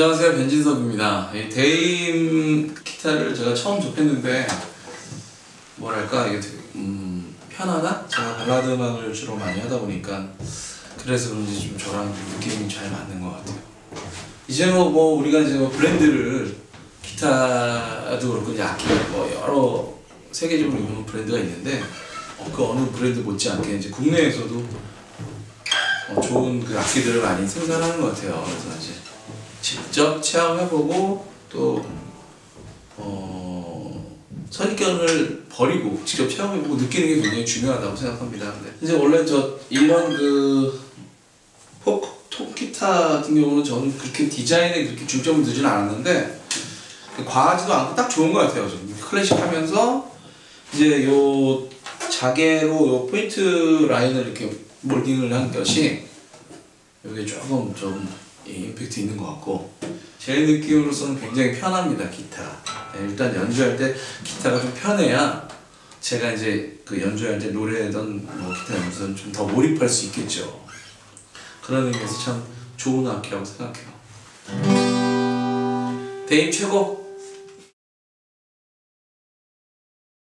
안녕하세요, 변진섭입니다. 이 대임 기타를 제가 처음 접했는데 뭐랄까 이게 되게 편안한? 제가 발라드 음악을 주로 많이 하다 보니까 그래서 그런지 좀 저랑 느낌이 잘 맞는 것 같아요. 이제 뭐 우리가 이제 브랜드를 기타도 그렇고 이제 악기 뭐 여러 세계적으로 유명한 브랜드가 있는데 그 어느 브랜드 못지않게 이제 국내에서도 좋은 그 악기들을 많이 생산하는 것 같아요. 그래서 이제 직접 체험해보고 또 선입견을 버리고 직접 체험해보고 느끼는 게 굉장히 중요하다고 생각합니다. 근데 이제 원래 이런 그 톡기타 같은 경우는 저는 그렇게 디자인에 그렇게 중점을 두지는 않았는데 과하지도 않고 딱 좋은 것 같아요. 좀 클래식하면서 이제 요 자개로 요 포인트 라인을 이렇게 몰딩을 한 것이 여기 조금 좀 임팩트 있는 것 같고 제 느낌으로서는 굉장히 편합니다. 기타. 일단 연주할 때 기타가 좀 편해야 제가 이제 그 연주할 때 노래하던 뭐 기타 연주는 좀 더 몰입할 수 있겠죠. 그런 의미에서 참 좋은 악기라고 생각해요. 대임 최고!